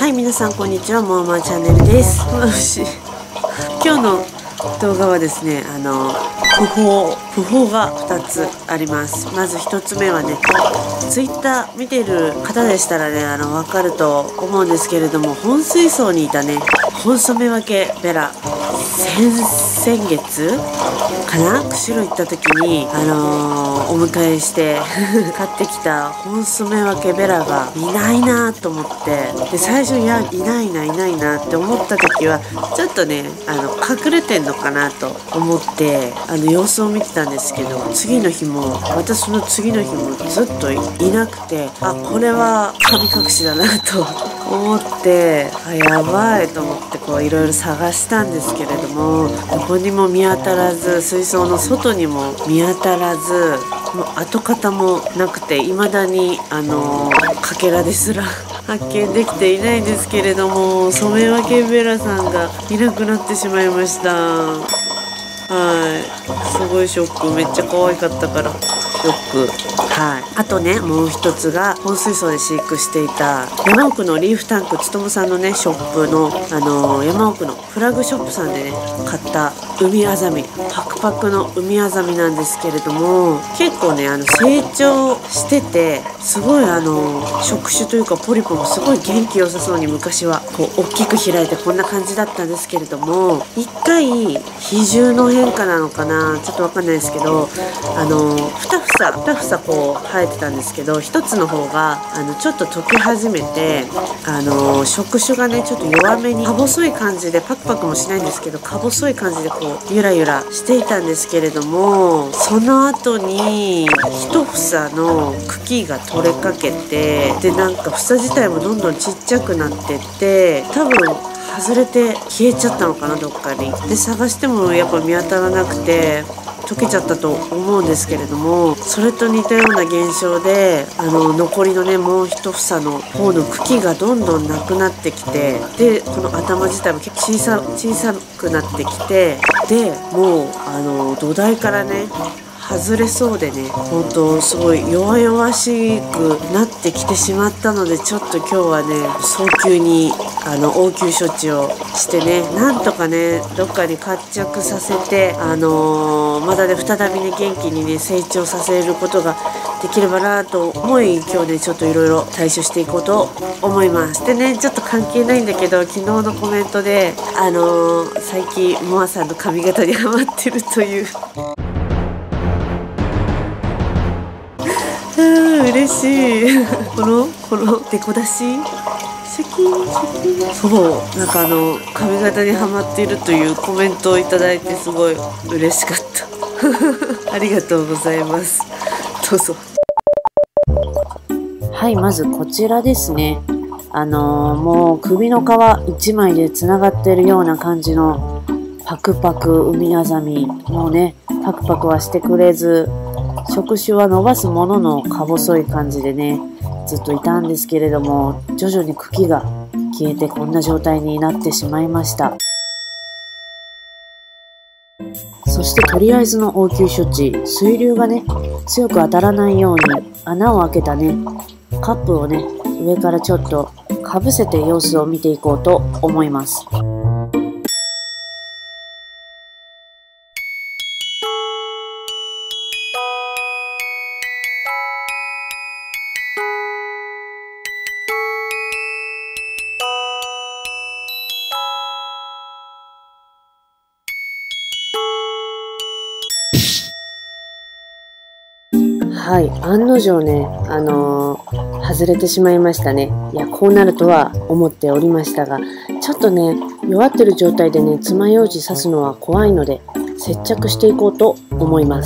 はい、皆さんこんにちは。モアマーチャンネルです。今日の動画はですね、訃報が2つあります。まず1つ目はね、ツイッター見てる方でしたらね、わかると思うんですけれども、本水槽にいたね、ホンソメワケベラ、先月かな、釧路行った時にお迎えして買ってきたホンソメワケベラがいないなと思って、で最初いないなって思った時はちょっとね隠れてんのかなと思って様子を見てたんですけど、次の日もまたその次の日もずっといなくて、これは神隠しだなと思って、やばいと思ってこういろいろ探したんですけれども、どこにも見当たらず、水槽の外にも見当たらず、もう跡形もなくて、未だにかけらですら発見できていないんですけれども、ソメワケベラさんがいなくなってしまいました。すごいショック。めっちゃ可愛かったからショック。あとね、もう一つが本水槽で飼育していた山奥のリーフタンクつとむさんのねショップの山奥のフラッグショップさんでね買ったウミアザミ、パクパクのウミアザミなんですけれども、結構ね成長してて、すごい触手というかポリポもすごい元気良さそうに、昔はこう大きく開いてこんな感じだったんですけれども、一回比重の変化なのかな、ちょっとわかんないですけど、ふたふさこう生えてたんですけど、一つの方がちょっと溶け始めて、触手がねちょっと弱めにか細い感じで、パクパクもしないんですけどか細い感じでこうゆらゆらしていたんですけれども、その後に一房の茎が取れかけて、でなんか房自体もどんどんちっちゃくなってって、多分外れて消えちゃったのかな、どっかに。で探してもやっぱ見当たらなくて溶けちゃったと思うんですけれども、それと似たような現象で残りのねもう一房の方の茎がどんどんなくなってきて、でこの頭自体も結構小さくなってきて、でもう土台からね外れそうでね、本当すごい弱々しくなってきてしまったので、ちょっと今日はね早急に応急処置をしてね、なんとかねどっかに活着させてまたね再びね元気にね成長させることができればなと思い、今日ねちょっといろいろ対処していこうと思います。でね、ちょっと関係ないんだけど、昨日のコメントで最近モアさんの髪型にハマってるという嬉しいこのデコ出しシャキンシャキン、そうなんか髪型にハマっているというコメントをいただいて、すごい嬉しかったありがとうございます。どうぞ。はい、まずこちらですね。もう首の皮一枚でつながってるような感じのパクパクウミアザミ、もうねパクパクはしてくれず、触手は伸ばすもののか細い感じでねずっといたんですけれども、徐々に茎が消えてこんな状態になってしまいました。そしてとりあえずの応急処置、水流がね強く当たらないように穴を開けたねカップをね上からちょっとかぶせて様子を見ていこうと思います。はい、案の定ね、外れてしまいましたね。いや、こうなるとは思っておりましたが、ちょっとね、弱ってる状態でね、爪楊枝刺すのは怖いので、接着していこうと思います。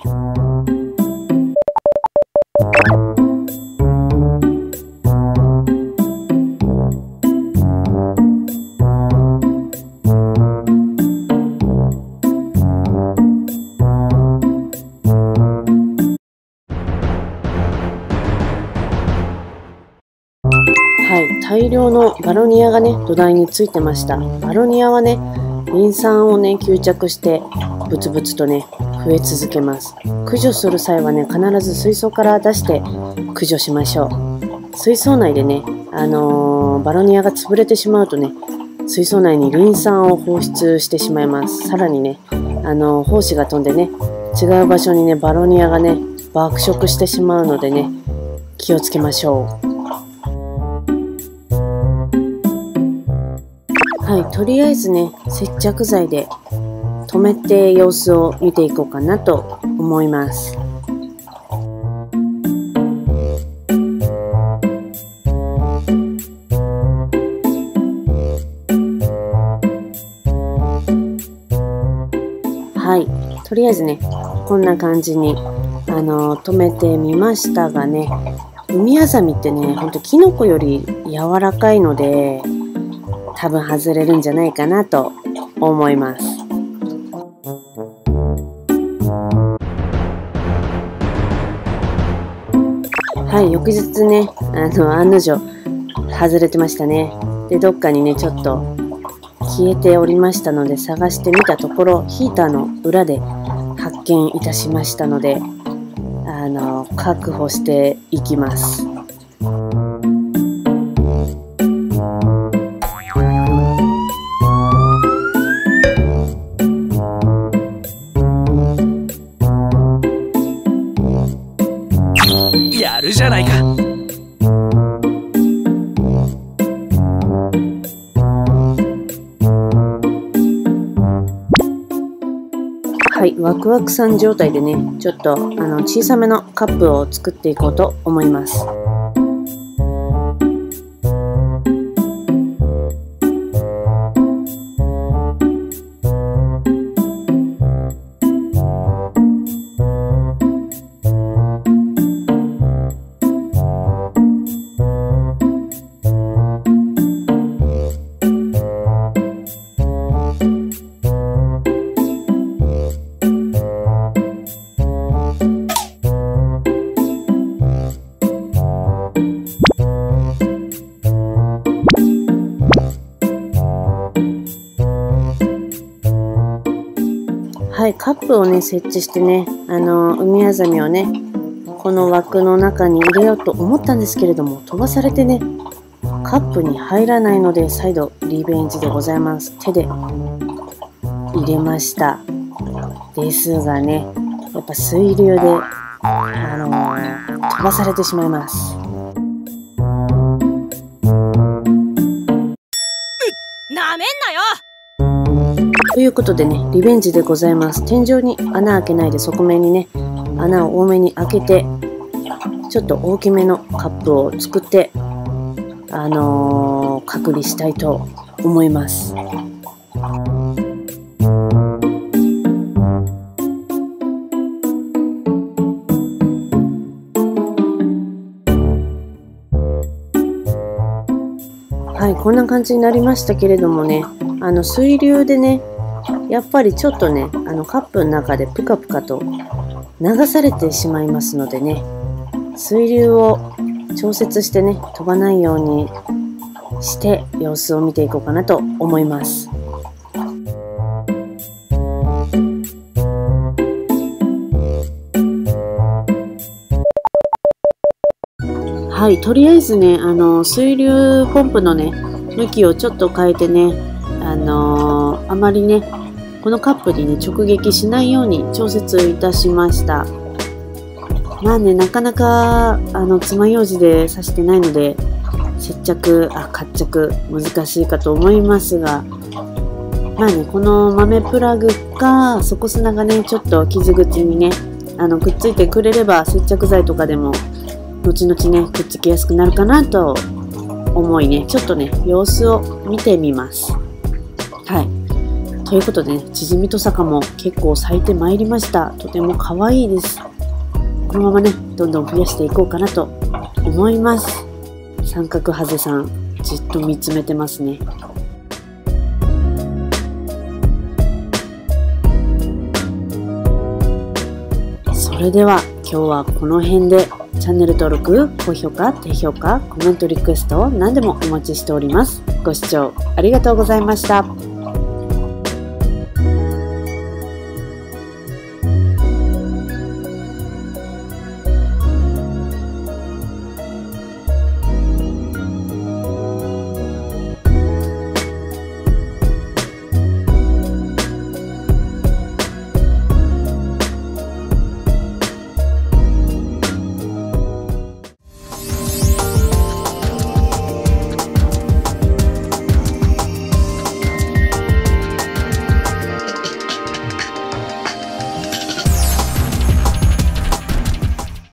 大量のバロニアがね土台についてました。バロニアはねリン酸をね吸着してブツブツとね増え続けます。駆除する際はね必ず水槽から出して駆除しましょう。水槽内でねババロニアが潰れてしまうとね、水槽内にリン酸を放出してしまいます。さらにね、胞子が飛んでね、違う場所にね、バロニアがね、爆食してしまうのでね、気をつけましょう。はい、とりあえずね、接着剤で止めて様子を見ていこうかなと思います。はい、とりあえずね、こんな感じに止めてみましたがね、ウミアザミってね、ほんとキノコより柔らかいので、多分外れるんじゃないかなと思います。はい、翌日ね、案の定外れてましたね。で、どっかにね、ちょっと消えておりましたので、探してみたところ、ヒーターの裏で発見いたしましたので、確保していきます。 やるじゃないか。 はい、ワクワクさん状態でね、ちょっと小さめのカップを作っていこうと思います。はい、カップをね、設置してね、ウミアザミをね、この枠の中に入れようと思ったんですけれども、飛ばされてね、カップに入らないので、再度リベンジでございます。手で入れました。ですがね、やっぱ水流で、飛ばされてしまいます。 なめんなよ。 ということでね、リベンジでございます。天井に穴開けないで側面にね、穴を多めに開けて、ちょっと大きめのカップを作って、隔離したいと思います。はい、こんな感じになりましたけれどもね、水流でね、やっぱりちょっとね、カップの中でプカプカと流されてしまいますのでね、水流を調節してね、飛ばないようにして様子を見ていこうかなと思います。はい、とりあえずね、水流ポンプのね、向きをちょっと変えてね、あまりね、このカップにね、直撃しないように調節いたしました。まあね、なかなか、爪楊枝で刺してないので、活着、難しいかと思いますが、まあね、この豆プラグか、底砂がね、ちょっと傷口にね、くっついてくれれば、接着剤とかでも、後々ね、くっつきやすくなるかなと思いね、ちょっとね、様子を見てみます。はい。ということでね、チヂミトサカも結構咲いてまいりました。とても可愛いです。このままね、どんどん増やしていこうかなと思います。三角ハゼさん、じっと見つめてますね。それでは今日はこの辺で、チャンネル登録、高評価、低評価、コメントリクエストを何でもお待ちしております。ご視聴ありがとうございました。